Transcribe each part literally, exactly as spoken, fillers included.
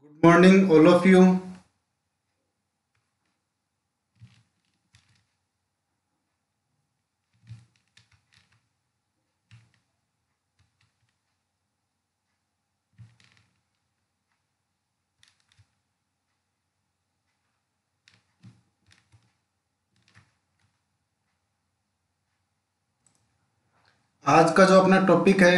Good morning, all of you. आज का जो अपना टॉपिक है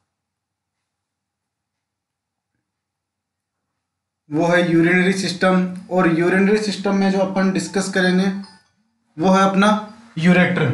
वो है यूरिनरी सिस्टम। और यूरिनरी सिस्टम में जो अपन डिस्कस करेंगे वो है अपना यूरेटर।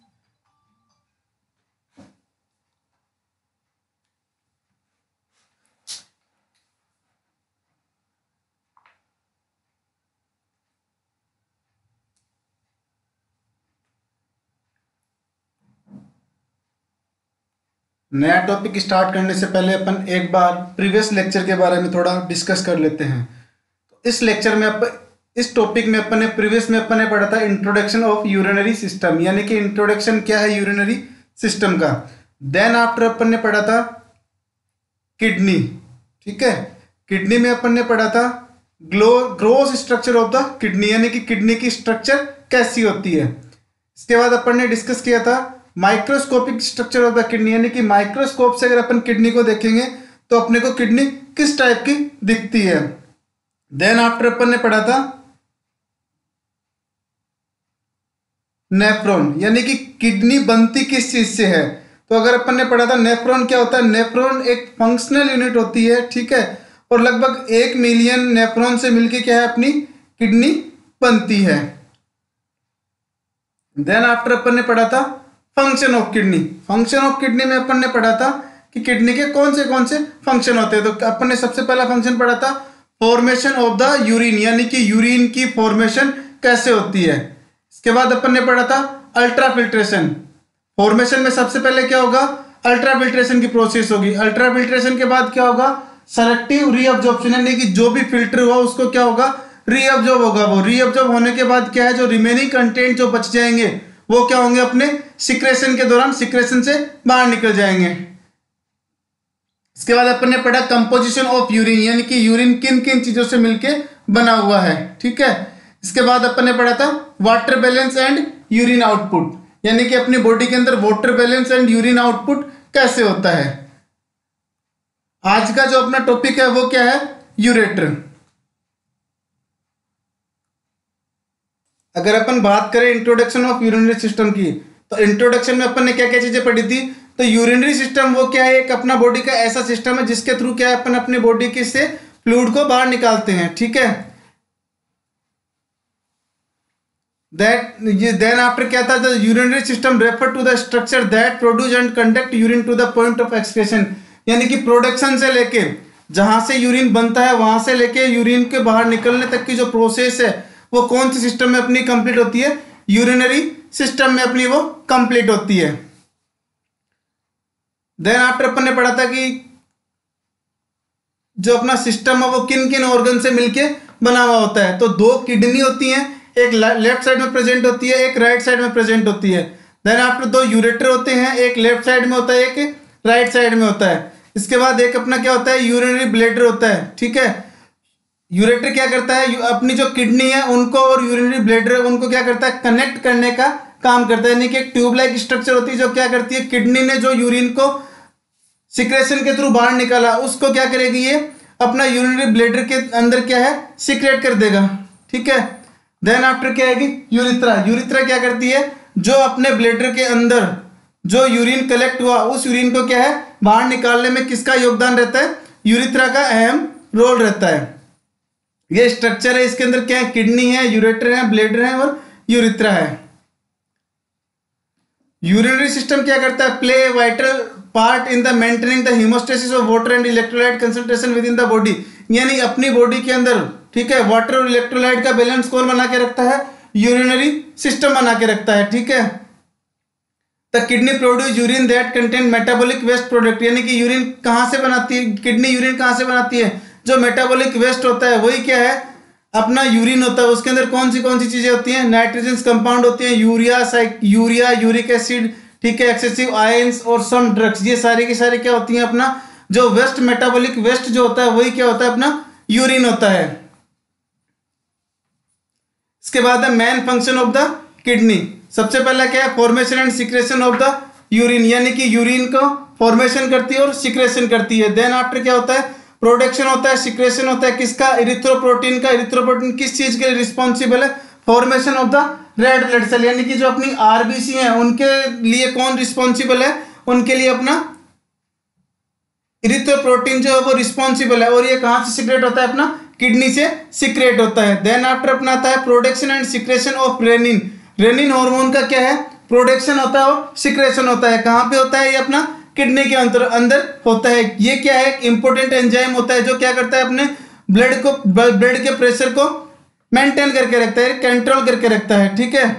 नया टॉपिक स्टार्ट करने से पहले अपन एक बार प्रीवियस लेक्चर के बारे में थोड़ा डिस्कस कर लेते हैं। तो इस लेक्चर में अपन इस टॉपिक में अपन ने प्रीवियस में अपन ने पढ़ा था इंट्रोडक्शन ऑफ यूरिनरी सिस्टम, यानी कि इंट्रोडक्शन क्या है यूरिनरी सिस्टम का। देन आफ्टर अपन ने पढ़ा था किडनी, ठीक है। किडनी में अपन ने पढ़ा था ग्लो gross structure of the kidney, यानी कि किडनी की स्ट्रक्चर कैसी होती है। इसके बाद अपन ने डिस्कस किया था microscopic structure of the kidney, यानी कि माइक्रोस्कोप से अगर अपन किडनी को देखेंगे तो अपने को किडनी किस टाइप की दिखती है। देन आफ्टर अपन ने पढ़ा था नेफ्रॉन, यानी कि किडनी बनती किस चीज से है। तो अगर अपन ने पढ़ा था नेफ्रॉन क्या होता है, नेफ्रॉन एक फंक्शनल यूनिट होती है, ठीक है। और लगभग एक मिलियन नेफ्रॉन से मिलके क्या है अपनी किडनी बनती है। देन आफ्टर अपन ने पढ़ा था function of kidney. Function of kidney में अपन ने पढ़ा था कि किडनी के कौन से कौन से फंक्शन होते हैं। तो अपन ने सबसे पहला फंक्शन पढ़ा था फॉर्मेशन ऑफ द यूरिन, यानी कि यूरिन की फॉर्मेशन कैसे होती है। इसके बाद अपन ने पढ़ा था अल्ट्रा फिल्ट्रेशन। फॉर्मेशन में सबसे पहले क्या होगा, अल्ट्रा फिल्ट्रेशन की प्रोसेस होगी। अल्ट्रा फिल्ट्रेशन के बाद क्या होगा, सेलेक्टिव रीअब्जॉर्प्शन, यानी कि जो भी फिल्टर हुआ उसको क्या होगा, रीअब्जॉर्ब होगा। वो रीअब्जॉर्ब होने के बाद क्या है, जो रिमेनिंग कंटेंट जो बच जाएंगे वो क्या होंगे, अपने सिक्रेशन के दौरान सिक्रेशन से बाहर निकल जाएंगे। इसके बाद अपन ने पढ़ा कंपोजिशन ऑफ यूरिन, यानी कि यूरिन किन किन चीजों से मिलके बना हुआ है, ठीक है। इसके बाद अपन ने पढ़ा था water balance and urine output, यानी कि अपनी बॉडी के अंदर water balance and urine output कैसे होता है। आज का जो अपना टॉपिक है वो क्या है, यूरेटर। अगर अपन बात करें इंट्रोडक्शन ऑफ यूरिनरी सिस्टम की, तो इंट्रोडक्शन में अपन ने क्या क्या चीजें पढ़ी थी। तो यूरिनरी सिस्टम वो क्या है, एक अपना बॉडी का ऐसा सिस्टम है जिसके थ्रू क्या है अपन अपने बॉडी के से फ्लूइड को बाहर निकालते हैं, ठीक है। दैट देन आफ्टर क्या था, the urinary system refer to the structure that produce and conduct urine to the point of excretion, यानी कि प्रोडक्शन से लेके जहां से यूरिन बनता है वहां से लेके यूरिन के बाहर निकलने तक की जो प्रोसेस है वो कौन से सिस्टम में अपनी कंप्लीट होती है, यूरिनरी सिस्टम में अपनी वो कंप्लीट होती है। देन आफ्टर अपन ने पढ़ा था कि जो अपना सिस्टम है वो किन किन ऑर्गन से मिलके बना हुआ होता है। तो दो किडनी होती हैं, एक लेफ्ट साइड में प्रेजेंट होती है, एक राइट साइड में प्रेजेंट होती है। देन आफ्टर दो यूरेटर होते हैं, एक लेफ्ट साइड में होता है, एक राइट साइड में होता है। इसके बाद एक अपना क्या होता है, यूरिनरी ब्लैडर होता है, ठीक है। यूरेटर क्या करता है, अपनी जो किडनी है उनको और यूरिनरी ब्लैडर उनको क्या करता है, कनेक्ट करने का काम करता है। यानी कि एक ट्यूब लाइक स्ट्रक्चर होती है जो क्या करती है, किडनी ने जो यूरिन को सिक्रेशन के थ्रू बाहर निकाला उसको क्या करेगी, ये अपना यूरिनरी ब्लैडर के अंदर क्या है, सिक्रेट कर देगा, ठीक है। देन आफ्टर क्या आएगी, यूरिथ्रा। यूरिथ्रा क्या करती है, जो अपने ब्लैडर के अंदर जो यूरिन कलेक्ट हुआ उस यूरिन को क्या है बाहर निकालने में किसका योगदान रहता है, यूरिथ्रा का अहम रोल रहता है। ये स्ट्रक्चर है, इसके अंदर क्या है, किडनी है, यूरेटर है, ब्लैडर है और यूरिथ्रा है। यूरिनरी सिस्टम क्या करता है, play vital part in the maintaining the homeostasis of water and electrolyte concentration within the body, यानी अपनी बॉडी के अंदर, ठीक है, वाटर और इलेक्ट्रोलाइट का बैलेंस कौन बना के रखता है, यूरिनरी सिस्टम बना के रखता है, ठीक है। The kidney produce urine that contain metabolic waste product, यानी कि यूरिन कहां से बनाती है, किडनी यूरिन कहां से बनाती है, जो मेटाबॉलिक वेस्ट होता है वही क्या है, अपना यूरिन होता है। उसके अंदर कौन सी कौन सी चीजें होती हैं, नाइट्रोजन कंपाउंड होती हैं, यूरिया यूरिया यूरिक एसिड, ठीक है, एक्सेसिव आयंस और सम ड्रग्स। ये सारे की सारे क्या होती हैं, अपना जो वेस्ट मेटाबॉलिक वेस्ट जो होता है वही क्या होता है, अपना यूरिन होता है। इसके बाद है main function of the kidney. सबसे पहला क्या है, formation and secretion of the urine, यानी कि यूरिन को फॉर्मेशन करती है और सिक्रेशन करती है। देन आफ्टर क्या होता है, प्रोडक्शन होता है, सिक्रेशन होता है किसका, इरिथ्रोप्रोटीन का। इरिथ्रोप्रोटीन किस चीज के लिए रिस्पॉन्सिबल है, formation of the red blood cell, यानी कि जो अपनी आरबीसी है उनके लिए कौन रिस्पॉन्सिबल है, उनके लिए अपना इरिथ्रोप्रोटीन जो है वो रिस्पॉन्सिबल है। और ये कहां से सिक्रेट होता है, अपना किडनी से सिक्रेट होता है। देन आफ्टर अपना आता है production and secretion of renin. Renin hormone का क्या है, प्रोडक्शन होता है और सिक्रेशन होता है। कहां पे होता है, ये अपना किडनी के अंदर अंदर होता है। ये क्या है, इंपॉर्टेंट एंजाइम होता है जो क्या करता है, अपने ब्लड को ब्लड के प्रेशर को मेंटेन करके रखता है, कंट्रोल करके रखता है, ठीक है।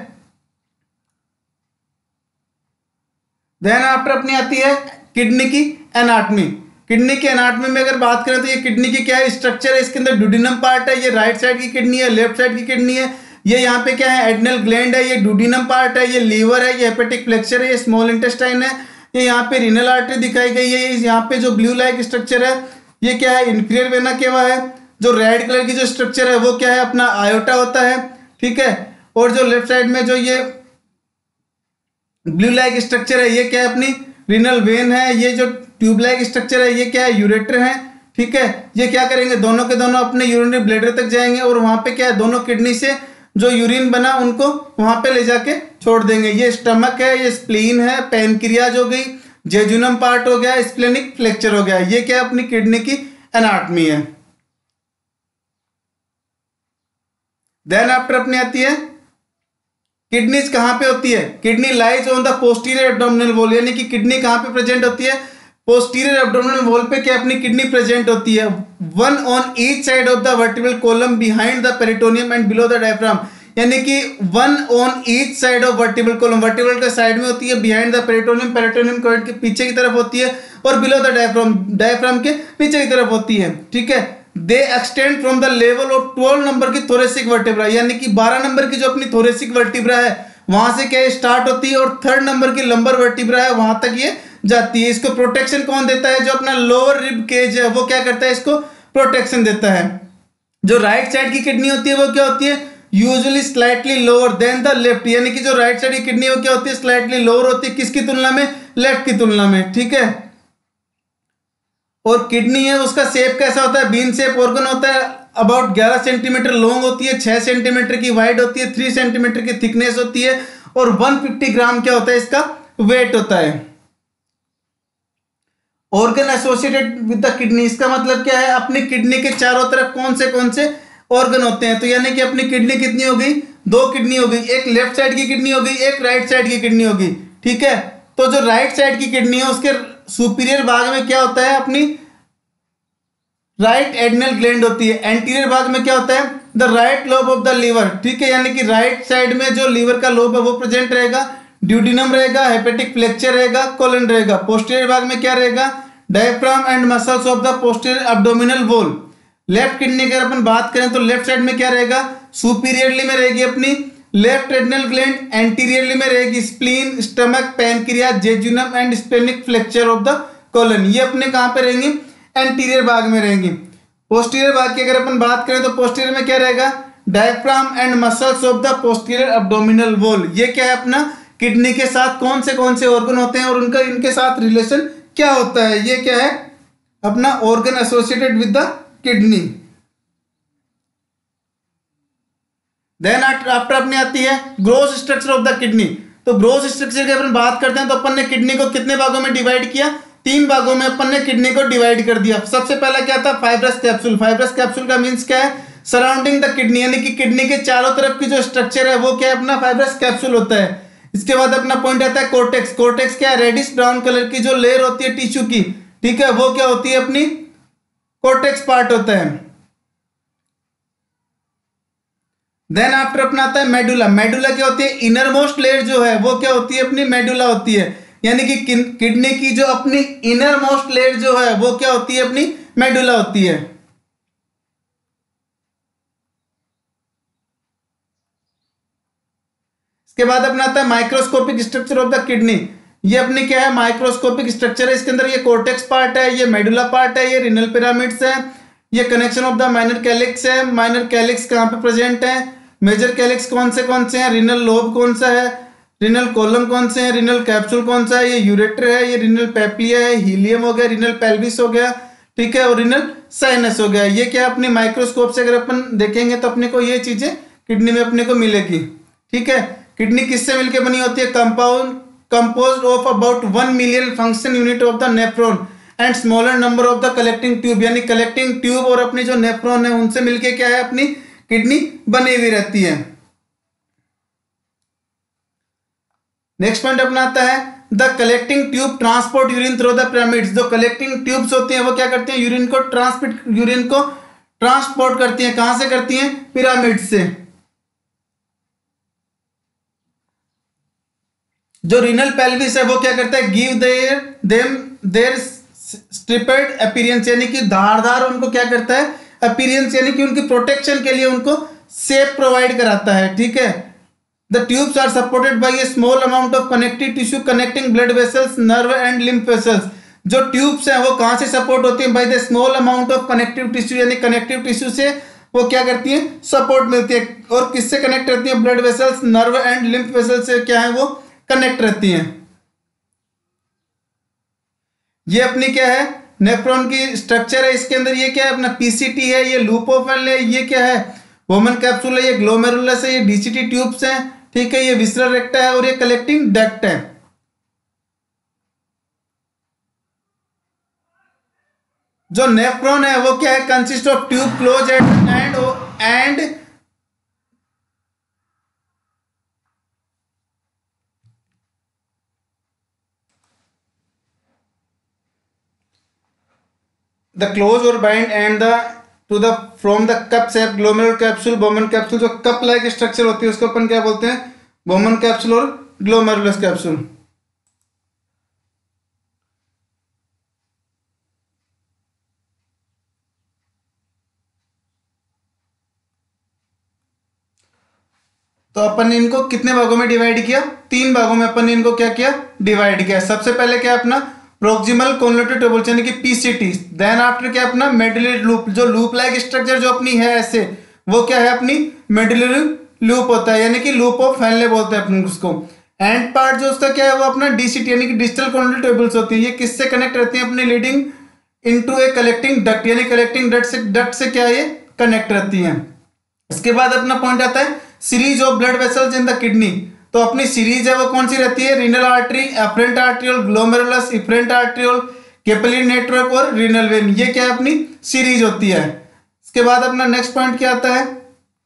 देन आफ्टर अपनी आती है किडनी की एनाटॉमी। किडनी की एनाटॉमी में अगर बात करें तो ये किडनी की क्या है, स्ट्रक्चर है। इसके अंदर डुडिनम पार्ट है, ये राइट साइड की किडनी है, लेफ्ट साइड की किडनी है। ये यहाँ पे क्या है, एड्रिनल ग्लैंड है, ये डुडिनम पार्ट है, ये लीवर है, ये हेपेटिक फ्लेक्चर है, ये स्मॉल इंटेस्टाइन है, ये यहाँ पे रीनल आर्टरी दिखाई गई है। यहाँ पे जो ब्लू लाइक स्ट्रक्चर है ये क्या है, इंफीरियर वेना केवा है। जो रेड कलर की जो स्ट्रक्चर है वो क्या है, अपना आयोटा होता है, ठीक है। और जो लेफ्ट साइड में जो ये ब्लू लाइक स्ट्रक्चर है ये क्या है, अपनी रीनल वेन है। ये जो ट्यूब लाइक स्ट्रक्चर है ये क्या है, यूरेटर है, ठीक है। ये क्या करेंगे, दोनों के दोनों अपने यूरिनरी ब्लैडर तक जाएंगे और वहां पे क्या है, दोनों किडनी से जो यूरिन बना उनको वहां पे ले जाके छोड़ देंगे। ये स्टमक है, ये स्प्लीन है, पैनक्रियाज हो गई, जेजुनम पार्ट हो गया, स्प्लेनिक फ्लेक्चर हो गया। ये क्या है, अपनी किडनी की एनाटॉमी है। देन आफ्टर अपनी आती है किडनीज कहां पे होती है, kidney lies on the posterior abdominal wall, यानी कि किडनी कहां पे प्रेजेंट होती है, पोस्टीरियर एब्डोमिनल वॉल पे क्या अपनी किडनी प्रेजेंट होती है। One on each side of the vertebral column behind the peritoneum and below the diaphragm, यानी कि one on each side of vertebral column, vertebral के साइड में होती है, behind the peritoneum, peritoneum cord के पीछे की तरफ होती है, और बिलो द डायफ्राम, डायफ्राम के नीचे की तरफ होती है, ठीक है। They extend from the level of twelve number की थोरेसिक वर्टिब्रा, यानी कि बारह नंबर की जो अपनी थोरेसिक वर्टिब्रा है वहां से क्या स्टार्ट होती है, और थर्ड नंबर की लंबर वर्टिब्रा है वहां तक ये जाती है। इसको प्रोटेक्शन कौन देता है, जो अपना लोअर रिब केज है वो क्या करता है, इसको प्रोटेक्शन देता है। जो राइट साइड की किडनी होती है वो क्या होती है, usually slightly lower than the left, यानी कि जो राइट साइड की किडनी है वो क्या होती है, स्लाइटली लोअर होती है, किसकी तुलना में, लेफ्ट की तुलना में, ठीक है। और किडनी है उसका शेप कैसा होता है, बीन शेप ऑर्गन होता है, अबाउट ग्यारह सेंटीमीटर लॉन्ग होती है, छह सेंटीमीटर की वाइड होती है, तीन सेंटीमीटर की थिकनेस होती है, और एक सौ पचास ग्राम क्या होता है, इसका वेट होता है। Organ associated with the kidney, इसका मतलब क्या है, अपनी किडनी के चारों तरफ कौन से कौन से ऑर्गन होते हैं। तो यानी कि अपनी किडनी कितनी हो गई, दो किडनी हो गई, एक लेफ्ट साइड की किडनी हो गई, एक राइट साइड की किडनी हो गई, ठीक है। तो जो राइट साइड की किडनी है उसके सुपीरियर भाग में क्या होता है, अपनी राइट एड्रिनल ग्लैंड होती है। एंटीरियर भाग में क्या होता है, the right lobe of the liver, ठीक है, यानी कि राइट साइड में जो लीवर का लोब है वो प्रेजेंट रहेगा, ड्यूडिनम रहेगा, हेपेटिक फ्लेक्चर रहेगा, कोलन रहेगा। पोस्टीरियर भाग में क्या रहेगा, diaphragm and muscles of the posterior abdominal wall. Left kidney की अगर अपन बात करें तो लेफ्ट साइड में क्या रहेगा, सुपीरियरली में रहेगी अपनी लेफ्ट एड्रिनल ग्लैंड, एंटीरियरली में रहेगी spleen, stomach, pancreas, jejunum and splenic flexure of the colon. ये अपने कहां पे रहेंगी, एंटीरियर भाग में रहेंगी। पोस्टीरियर भाग की अगर अपन बात करें तो पोस्टीरियर में क्या रहेगा, diaphragm and muscles of the posterior abdominal wall. ये क्या है, अपना किडनी के साथ कौन से कौन से ऑर्गन होते हैं और उनका इनके साथ रिलेशन क्या होता है, ये क्या है, अपना organ associated with the kidney. Then after अपनी आती है gross structure of the kidney. तो ग्रोस स्ट्रक्चर की अपन बात करते हैं तो अपन ने किडनी को कितने भागों में डिवाइड किया, तीन भागों में अपन ने किडनी को डिवाइड कर दिया। सबसे पहला क्या था, फाइब्रस कैप्सूल। फाइब्रस कैप्सूल का मींस क्या है, सराउंडिंग द किडनी, यानी कि किडनी के चारों तरफ की जो स्ट्रक्चर है वो क्या है, अपना फाइब्रस कैप्सूल होता है। इसके बाद अपना पॉइंट आता है कोर्टेक्स। कोर्टेक्स क्या है, रेडिश ब्राउन कलर की जो लेयर होती है टिश्यू की, ठीक है, वो क्या होती है, अपनी कोर्टेक्स पार्ट होता है। देन आफ्टर अपना आता है मेडुला। मेडुला क्या होती है, इनर मोस्ट लेयर जो है वो क्या होती है, अपनी मेडुला होती है, यानी कि किडनी की जो अपनी इनर मोस्ट लेयर जो है वो क्या होती है, अपनी मेडुला होती है। इसके बाद अपना आता है microscopic structure of the kidney. ये अपने क्या है, माइक्रोस्कोपिक स्ट्रक्चर है। इसके अंदर ये कोर्टेक्स पार्ट है, ये मेडुला पार्ट है, ये रिनल पिरामिड्स है, ये connection of the minor calyx है। माइनर कैलिक्स कहाँ पे प्रेजेंट है, मेजर कैलिक्स कौन से कौन से हैं, रिनल लोब कौन सा है, रिनल कॉलम कौन से हैं, रिनल कैप्सूल कौन सा है, ये यूरेटर है, ये रिनल पेप्लिया है, हीलियम हो गया, रिनल पेल्विस हो गया, ठीक है, और रिनल साइनस हो गया। ये क्या अपनी माइक्रोस्कोप से अगर अपन देखेंगे तो अपने को ये चीजें किडनी में अपने को मिलेगी, ठीक है। किडनी किससे मिलकर बनी होती है, compound composed of about one million function unit of the nephron and smaller number of the collecting tube, यानी कलेक्टिंग ट्यूब और अपनी जो नेफ्रॉन है उनसे मिलके क्या है अपनी किडनी बनी हुई रहती है। नेक्स्ट पॉइंट अपना आता है the collecting tube transport urine through the pyramids. जो कलेक्टिंग ट्यूब्स होती हैं वो क्या करती हैं, यूरिन को ट्रांसपोर्ट यूरिन को ट्रांसपोर्ट करती हैं, कहां से करती हैं, पिरामिड से। जो रिनल पेल्विस है वो क्या करता है, give their them their striped appearance, यानी कि धारदार उनको क्या करता है, अपीयरेंस, यानी कि उनकी प्रोटेक्शन के लिए उनको शेप प्रोवाइड कराता है, ठीक है। The tubes are supported by a small amount of connective tissue connecting blood vessels, nerve and lymph vessels। जो ट्यूब्स हैं वो कहां से सपोर्ट होती हैं, by the small amount of connective tissue, यानी कनेक्टिव टिश्यू से वो क्या करती हैं, सपोर्ट मिलती है। और किससे कनेक्ट रहती है, blood vessels, nerve and lymph vessels से क्या है वो कनेक्ट रहती हैं। ये अपनी क्या है, नेफ्रॉन की स्ट्रक्चर है, इसके अंदर ये क्या है अपना पीसीटी है, ये लूपोफिल है, ये क्या है वोमन कैप्सूल है, ये ग्लोमेरुलस है, ये डीसीटी ट्यूब्स हैं, ठीक है, ये विसरल रेक्टा है और ये कलेक्टिंग डक्ट है। जो नेफ्रॉन है वो क्या है, consist of tube close end and end the close और bind end the to the from the cup shape glomerular capsule, Bowman capsule. जो कप लाइक स्ट्रक्चर होती है उसको अपन क्या बोलते हैं, बोमन कैप्सूल और ग्लोमेरुलस कैप्सूल। तो अपन ने इनको कितने भागों में डिवाइड किया, तीन भागों में अपन ने इनको क्या किया, डिवाइड किया। सबसे पहले क्या अपना प्रोक्सिमल कॉन्वोल्यूटेड ट्यूबुल्स यानी कि पीसीटी, देन आफ्टर क्या अपना मेडुलरी लूप, जो लूप लाइक स्ट्रक्चर जो अपनी है ऐसे, वो क्या है अपनी मेडुलरी लूप होता है, यानी कि लूप ऑफ फैनले बोलते हैं अपन उसको। एंड पार्ट जो उसका क्या है वो अपना डीसीटी यानी कि डिस्टल कॉन्वोल्यूटेड ट्यूबुल्स होती है। ये किससे कनेक्ट रहती है, अपनी leading into a collecting duct, यानी कलेक्टिंग डक्ट से डक्ट से क्या ये कनेक्ट रहती है। इसके बाद अपना पॉइंट आता है series of blood vessels in the kidney. तो अपनी सीरीज है वो कौन सी रहती है, renal artery, afferent arteriole, glomerulus, efferent arteriole, capillary network और रीनल वेन, ये क्या है अपनी सीरीज होती है। इसके बाद अपना नेक्स्ट पॉइंट क्या आता है,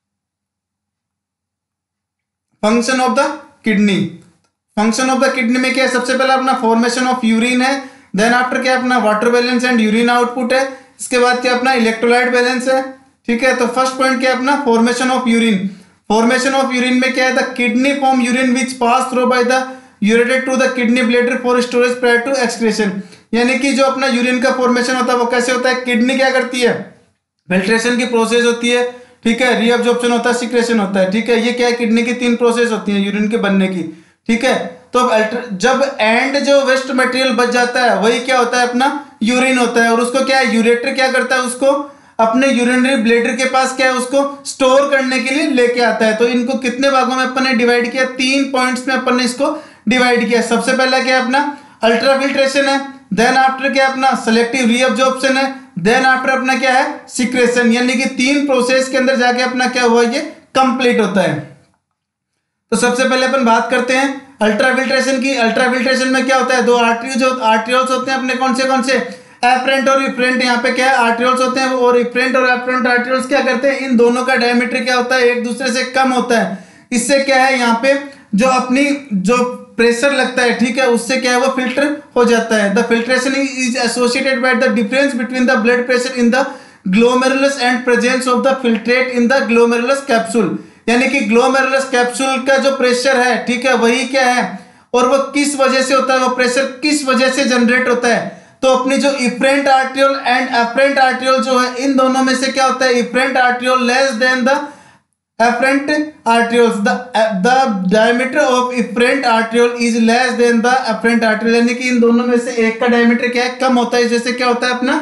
function of the kidney. Function of the kidney में क्या है, सबसे पहले अपना फॉर्मेशन ऑफ यूरिन है, देन आफ्टर क्या अपना water balance and urine output है, इसके बाद क्या अपना इलेक्ट्रोलाइट बैलेंस है, ठीक है। तो फर्स्ट पॉइंट क्या अपना formation of urine. Formation of urine में क्या है, the kidney form urine which pass through by the ureter to the kidney bladder for storage prior to excretion. यानी कि जो अपना यूरिन का फॉर्मेशन होता है वो कैसे होता है, किडनी क्या करती है, फिल्ट्रेशन की प्रोसेस होती है, ठीक है, रीअब्जॉर्प्शन होता है, सिक्रेशन होता है, ठीक है। ये क्या है, किडनी की तीन प्रोसेस होती है यूरिन के बनने की, ठीक है। तो जब एंड जो वेस्ट मटेरियल बच जाता है वही क्या होता है अपना यूरिन होता है, और उसको क्या है यूरेटर क्या करता है, उसको अपने यूरिनरी ब्लैडर के पास क्या है उसको स्टोर करने के लिए लेके आता है। तो इनको कितने भागों में अपन ने डिवाइड किया, तीन पॉइंट्स में अपन ने इसको डिवाइड किया। सबसे पहला क्या अपना अल्ट्रा फिल्ट्रेशन है, देन आफ्टर क्या अपना सेलेक्टिव रीअब्जॉर्प्शन है, देन आफ्टर अपना क्या है सिक्रेशन, यानी कि तीन प्रोसेस के अंदर जाके अपना क्या हुआ ये कंप्लीट होता है। तो सबसे पहले अपन बात करते हैं अल्ट्रा फिल्ट्रेशन की। अल्ट्रा फिल्ट्रेशन में क्या होता है, दो आर्टरी जो आर्ट्रियोल्स होते हैं अपने कौन से कौन से, एफरेंट और इफरेंट, यहाँ पे क्या है आर्ट्रियोल्स होते हैं, और इफरेंट और एफरेंट आर्ट्रियोल्स क्या करते हैं, इन दोनों का डायमीटर क्या होता है एक दूसरे से कम होता है। इससे क्या है यहाँ पे जो अपनी जो प्रेशर लगता है, ठीक है, उससे क्या है वो फिल्टर हो जाता है। The filtration is associated by the difference between the blood pressure in the glomerulus and presence of the filtrate in the glomerulus capsule, यानी कि ग्लोमेरुलस कैप्सूल का जो प्रेशर है, ठीक है, वही क्या है और वो किस वजह से होता है, वो प्रेशर किस वजह से जनरेट होता है। तो अपनी जो efferent arteriole and afferent arteriole जो है इन दोनों में से क्या होता है, efferent arteriole less than the afferent arterioles, the the diameter of efferent arteriole is less than the afferent arteriole, यानी कि इन दोनों में से एक का डायमीटर क्या है कम होता है, जैसे क्या होता है अपना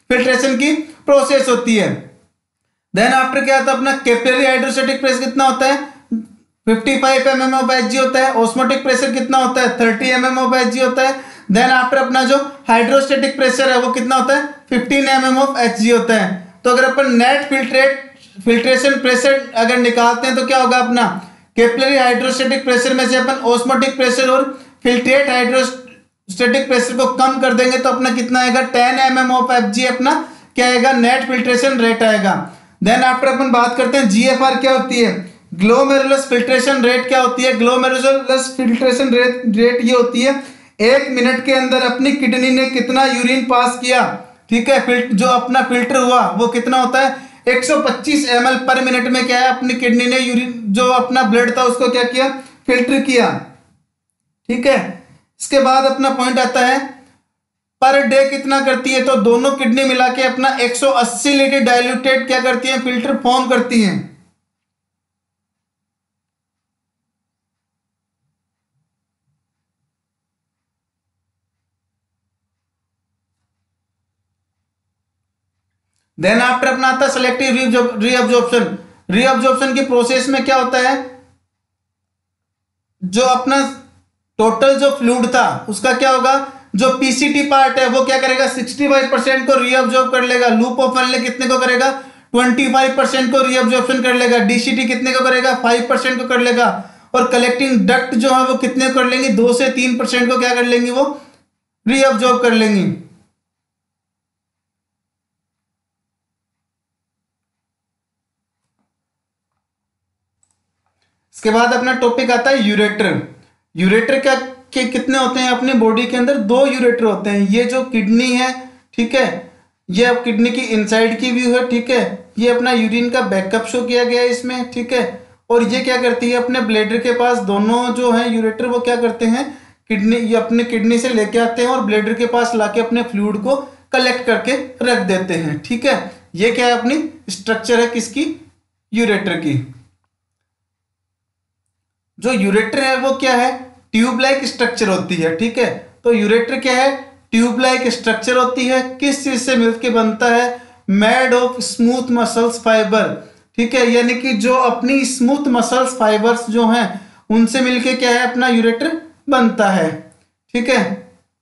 फिल्ट्रेशन की प्रोसेस होती है। देन आफ्टर क्या आता है अपना कैपिलरी हाइड्रोस्टैटिक प्रेशर कितना होता है पचपन M M of H G होता है। ऑस्मोटिक प्रेशर कितना होता है तीस M M of H G होता है। देन आफ्टर अपना जो हाइड्रोस्टैटिक प्रेशर है वो कितना होता है पंद्रह M M of H G होता है। तो अगर अपन नेट फिल्ट्रेट फिल्ट्रेशन प्रेशर अगर निकालते हैं तो क्या होगा अपना कैपिलरी हाइड्रोस्टैटिक प्रेशर में से अपन ऑस्मोटिक प्रेशर और फिल्ट्रेट हाइड्रोस्टैटिक प्रेशर को कम कर देंगे तो अपना कितना आएगा ten M M of F G अपना क्या आएगा नेट फिल्ट्रेशन रेट आएगा। देन आफ्टर अपन बात करते हैं जी एफ आर क्या होती है ग्लोमेरुलस फिल्ट्रेशन रेट क्या होती है। ग्लोमेरुलस फिल्ट्रेशन रेट रेट ये होती है एक मिनट के अंदर अपनी किडनी ने कितना यूरिन पास किया, ठीक है, जो अपना फिल्टर हुआ वो कितना होता है एक सौ पच्चीस एम एल पर मिनट में क्या है अपनी किडनी ने यूरिन जो अपना ब्लड था उसको क्या किया फिल्टर किया, ठीक है। इसके बाद अपना पॉइंट आता है पर डे कितना करती है, तो दोनों किडनी मिला के अपना एक सौ अस्सी लीटर डाइल्यूटेड क्या करती है फिल्टर फॉर्म करती हैं। देन आफ्टर अपना आता है सेलेक्टिव रीअब्जॉर्प्शन। रीअब्जॉर्प्शन की प्रोसेस में क्या होता है जो अपना टोटल जो फ्लूइड था उसका क्या होगा जो पीसीटी पार्ट है वो क्या करेगा पैंसठ परसेंट को रीअब्जॉर्ब कर लेगा। लूप ऑफ फनल कितने को करेगा पच्चीस परसेंट को रीअब्जॉर्प्शन कर लेगा। डीसीटी कितने को करेगा पाँच परसेंट को कर लेगा। और कलेक्टिंग डक्ट जो है वो कितने को कर लेंगे दो से तीन परसेंट को क्या कर लेंगी वो रीअब्जॉर्ब कर लेंगी। इसके बाद अपना टॉपिक आता है यूरेटर। यूरेटर क्या के कितने होते हैं अपने बॉडी के अंदर दो यूरेटर होते हैं। ये जो किडनी है, ठीक है, ये अब किडनी की इनसाइड की व्यू है, ठीक है, ये अपना यूरिन का बैकअप शो किया गया है इसमें, ठीक है। और ये क्या करती है अपने ब्लैडर के पास दोनों जो है यूरेटर वो क्या करते हैं किडनी ये अपने किडनी से लेके आते हैं और ब्लैडर के पास लाके अपने फ्लूइड को कलेक्ट करके रख देते हैं, ठीक है। ये क्या है अपनी स्ट्रक्चर है किसकी यूरेटर की। जो यूरेटर है वो क्या है ट्यूब लाइक स्ट्रक्चर होती है, ठीक है। तो यूरेटर क्या है ट्यूब लाइक स्ट्रक्चर होती है। किस चीज से मिलकर बनता है made of smooth muscles fiber, ठीक है, यानी कि जो अपनी स्मूथ मसल्स फाइबर्स जो हैं उनसे मिलके क्या है अपना यूरेटर बनता है, ठीक है।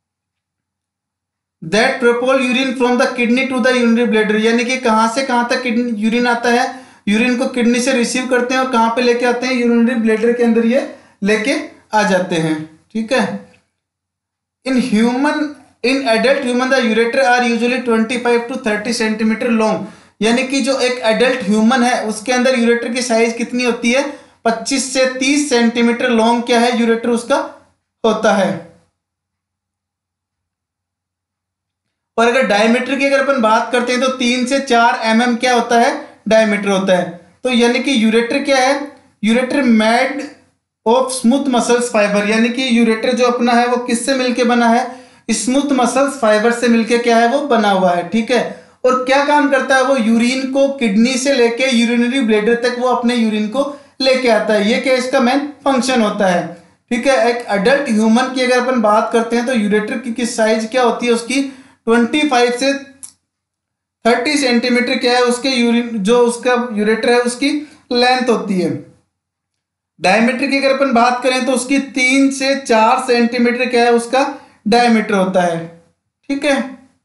That propel urine from the kidney to the urinary bladder, यानी कि कहां से कहां तक यूरिन आता है, यूरिन को किडनी से रिसीव करते हैं और कहां पे लेके आते हैं यूरिनरी ब्लैडर के अंदर ये लेके आ जाते हैं, ठीक है। In human in adult human the ureter are usually पच्चीस टू तीस सेंटीमीटर लॉन्ग, यानी कि जो एक एडल्ट ह्यूमन है उसके अंदर यूरेटर की साइज कितनी होती है पच्चीस से तीस सेंटीमीटर लॉन्ग क्या है यूरेटर उसका होता है। और अगर डायमीटर की अगर अपन बात करते हैं तो तीन से चार एम एम क्या होता है डायमीटर होता है। तो यानी कि यूरेटर क्या है ureter made of smooth muscles fiber, यानी कि यूरेटर जो अपना है वो किससे मिलके बना है स्मूथ मसल्स फाइबर से मिलके क्या है वो बना हुआ है, ठीक है। और क्या काम करता है वो यूरिन को किडनी से लेके यूरिनरी ब्लैडर तक वो अपने यूरिन को लेके आता है। ये क्या इसका मेन फंक्शन होता है, ठीक है। एक अडल्ट ह्यूमन की अगर अपन बात करते हैं तो यूरेटर की किस साइज क्या होती है उसकी पच्चीस से तीस सेंटीमीटर क्या है उसके यूरिन जो उसका यूरेटर है उसकी लेंथ होती है। डायमीटर की अगर अपन बात करें तो उसकी तीन से चार सेंटीमीटर क्या है उसका डायमीटर होता है, ठीक है।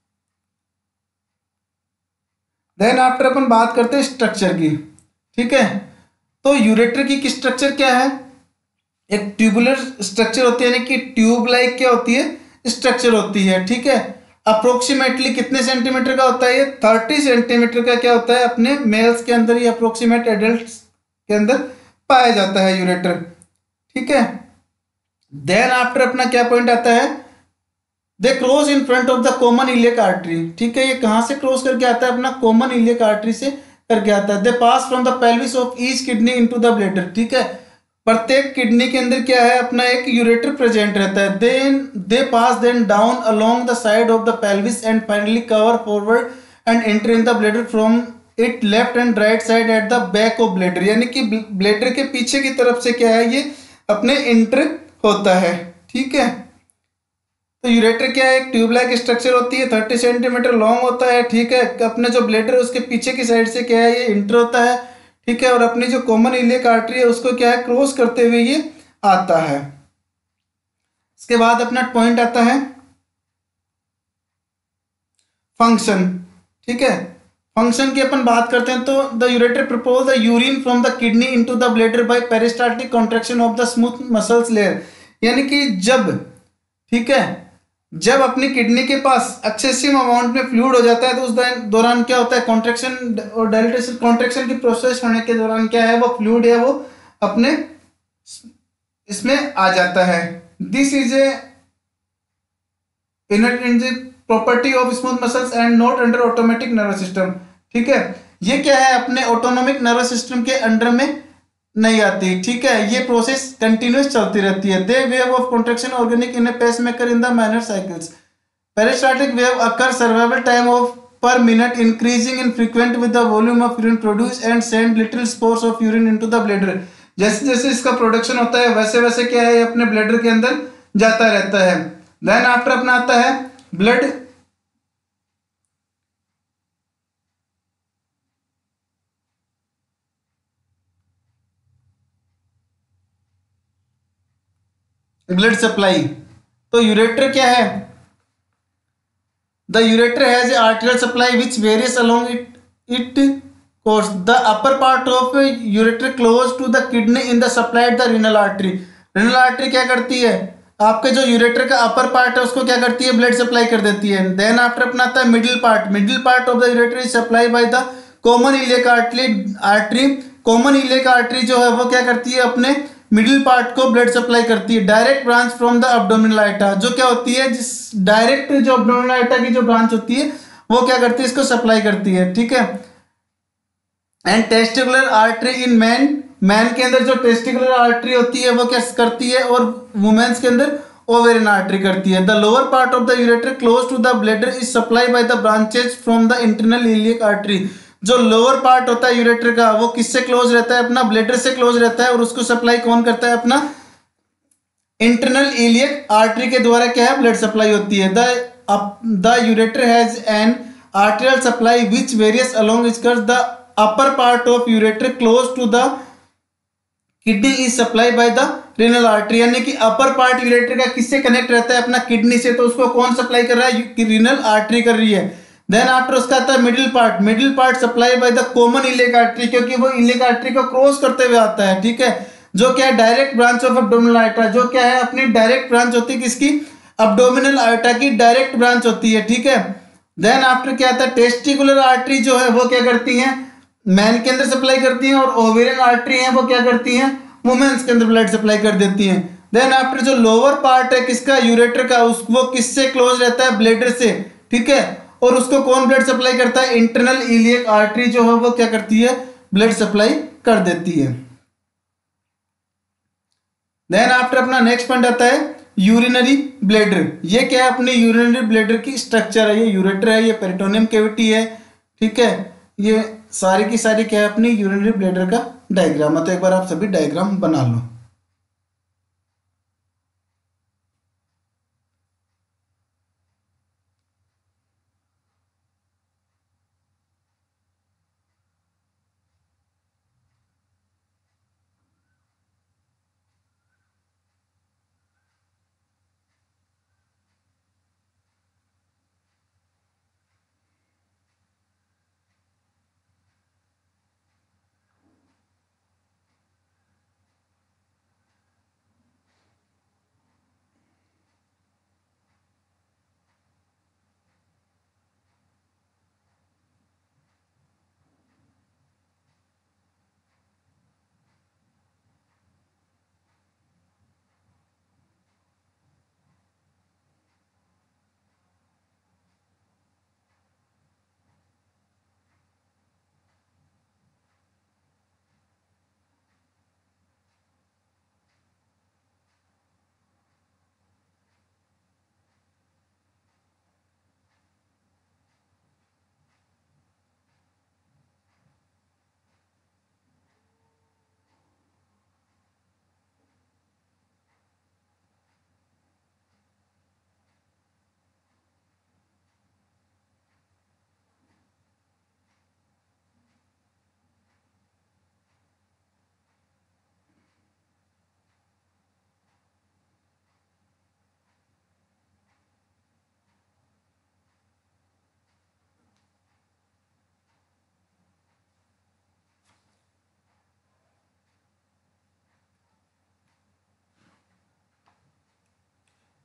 देन आफ्टर अपन बात करते हैं स्ट्रक्चर की, ठीक है। तो यूरेटर की स्ट्रक्चर क्या है एक ट्यूबुलर स्ट्रक्चर होती है, यानी कि ट्यूब लाइक क्या होती है स्ट्रक्चर होती है, ठीक है। अप्रोक्सीमेटली कितने सेंटीमीटर का होता है ये तीस सेंटीमीटर का क्या होता है अपने मेल्स के अंदर, ये अप्रोक्सीमेट एडल्ट्स के अंदर पाया जाता है यूरेटर, ठीक है। देन आफ्टर अपना क्या पॉइंट आता है they cross in front of the common iliac artery, ठीक है। ये कहां से क्रॉस करके आता है अपना कॉमन इलियक आर्टरी से करके आता है। They pass from the pelvis of each kidney into the bladder, ठीक है। प्रत्येक किडनी के अंदर क्या है अपना एक यूरेटर प्रेजेंट रहता है। Then they pass then down along the side of the pelvis and finally cover forward and enter in the bladder from it left and right side at the back of bladder, यानी कि bladder के पीछे की तरफ से क्या है ये अपने एंटर होता है, ठीक है। तो यूरेटर क्या है, एक ट्यूब लाइक स्ट्रक्चर होती है, थर्टी सेंटीमीटर लॉन्ग होता है, ठीक है। अपने जो ब्लेडर है उसके पीछे की साइड से क्या है ये इंटर होता है, ठीक है। और अपनी जो कॉमन इलियक आर्टरी है उसको क्या है क्रॉस करते हुए ये आता है। इसके बाद अपना पॉइंट आता है फंक्शन, ठीक है। फंक्शन की अपन बात करते हैं तो the ureter propose the urine from the kidney into the bladder by peristaltic contraction of the smooth muscles layer. यानी कि जब, ठीक है, जब अपनी किडनी के पास एक्सेसिव अमाउंट में फ्लूइड हो जाता है तो उस दौरान क्या होता है, कॉन्ट्रैक्शन और डायलिटेशन, कॉन्ट्रैक्शन की प्रोसेस होने के दौरान क्या है वो फ्लूइड है वो अपने इसमें आ जाता है। This is a intrinsic property of smooth muscles and not under automatic nervous system, ठीक है। ये क्या है अपने ऑटोनोमिक नर्वस सिस्टम के अंडर में नहीं आती, ठीक है। ये प्रोसेस कंटिन्यूस चलती रहती है। They wave of contraction organic in a pacemaker in the minor cycles. Peristaltic wave occur survival time of per minute increasing in frequent with the volume of urine produced and send little spores of urine into the bladder। जैसे जैसे इसका production होता है वैसे वैसे क्या है अपने ब्लैडर के अंदर जाता रहता है। देन आफ्टर अपना आता है ब्लड ब्लड सप्लाई। तो यूरेटर क्या है, the ureter has a arterial supply which varies along it it course. The upper part of ureter close to the kidney in the supplied the renal artery. Renal artery क्या करती है, आपके जो ureter का upper part है उसको क्या करती है, ब्लड सप्लाई कर देती है। देन आफ्टर अपना आता है middle part. Middle part of the ureter is supply by the common iliac artery artery common iliac artery जो है वो क्या करती है अपने मिडिल पार्ट को ब्लड सप्लाई करती है। Direct branch from the abdominal artery, जो क्या होती है जिस डायरेक्ट जो अब्डोमिनल आर्टरी की जो ब्रांच होती है वो क्या करती है इसको सप्लाई करती है, ठीक है। And testicular artery in man, man के अंदर जो टेस्टिकुलर आर्टरी होती है वो क्या करती है, और वुमेन्स के अंदर ओवेरियन आर्टरी करती है। The lower part of the ureter close to the bladder is supply by the branches from the internal iliac artery. जो लोअर पार्ट होता है यूरेटर का वो किससे क्लोज रहता है, अपना ब्लैडर से क्लोज रहता है, और उसको सप्लाई कौन करता है, अपना इंटरनल इलियक आर्टरी के द्वारा क्या है ब्लड सप्लाई होती है। The the ureter has an arterial supply which varies along its the upper part of ureter close to the kidney is supplied by the renal artery। यानी कि upper part ureter का किससे connect रहता है, अपना kidney से, तो उसको कौन सप्लाई कर रहा है, रीनल आर्टरी कर रही है। देन आफ्टर उसका आता है middle part. Middle part supply by the common iliac artery, क्योंकि वो इलियक आर्टरी को क्रॉस करते हुए आता है, ठीक है। जो क्या है direct branch of abdominal artery, जो क्या है अपनी डायरेक्ट ब्रांच होती है किसकी, अब्डोमिनल आर्टरी की डायरेक्ट ब्रांच होती है, ठीक है। देन आफ्टर क्या आता है टेस्टिकुलर आर्टरी जो है वो क्या करती है मैन के अंदर सप्लाई करती हैं, और ओवेरियन आर्टरी हैं वो क्या करती हैं वुमेन्स के अंदर ब्लड सप्लाई कर देती हैं। देन आफ्टर जो लोअर पार्ट है किसका, यूरेटर का, उस वो किससे क्लोज रहता है, ब्लैडर से, ठीक है। और उसको कौन ब्लड सप्लाई करता है, इंटरनल इलियक आर्टरी जो है वो क्या करती है ब्लड सप्लाई कर देती है। देन आफ्टर अपना नेक्स्ट पॉइंट आता है यूरिनरी ब्लैडर। ये क्या है अपनी यूरिनरी ब्लैडर की स्ट्रक्चर है, ये यूरेटर है, ये पेरिटोनियम कैविटी है, ठीक है। ये सारी की सारी क्या है अपनी यूरिनरी ब्लैडर का डायग्राम है। तो एक बार आप सभी डायग्राम बना लो।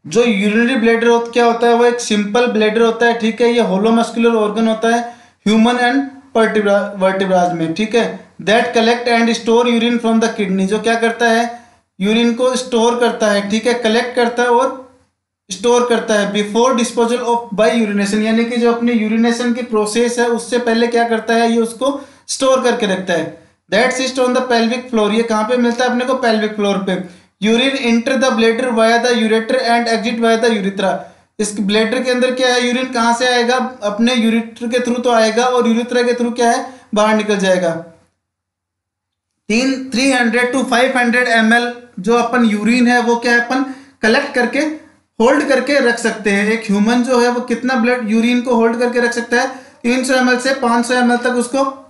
जो यूरिनरी ब्लैडर होता क्या होता है, वो एक सिंपल ब्लैडर होता है, ठीक है। ये होलो मस्कुलर ऑर्गन होता है ह्यूमन एंड वर्टिब्राज में, ठीक है। That collect and store urine from the kidney, जो क्या करता है, यूरिन को स्टोर करता है, ठीक है, कलेक्ट करता है और स्टोर करता है before disposal of by urination, यानी कि जो अपनी यूरिनेशन की प्रोसेस है उससे पहले क्या करता है, ये उसको स्टोर करके रखता है। That sits on the pelvic floor, ये कहाँ पे मिलता है अपने को, पेल्विक फ्लोर पे। Urine enter the bladder via the ureter and exit via the urethra, इस ब्लैडर के अंदर क्या है, यूरिन कहाँ से आएगा, अपने यूरिटर के थ्रू तो आएगा और यूरिथ्रा के थ्रू क्या है, बाहर निकल जाएगा। तीन three hundred to five hundred M L जो अपन यूरिन है वो क्या है, अपन कलेक्ट करके होल्ड करके रख सकते हैं। एक ह्यूमन जो है वो कितना ब्लड यूरिन को होल्ड करके रख सकता है, तीन सौ एम एल से पाँच सौ एम एल तक उसको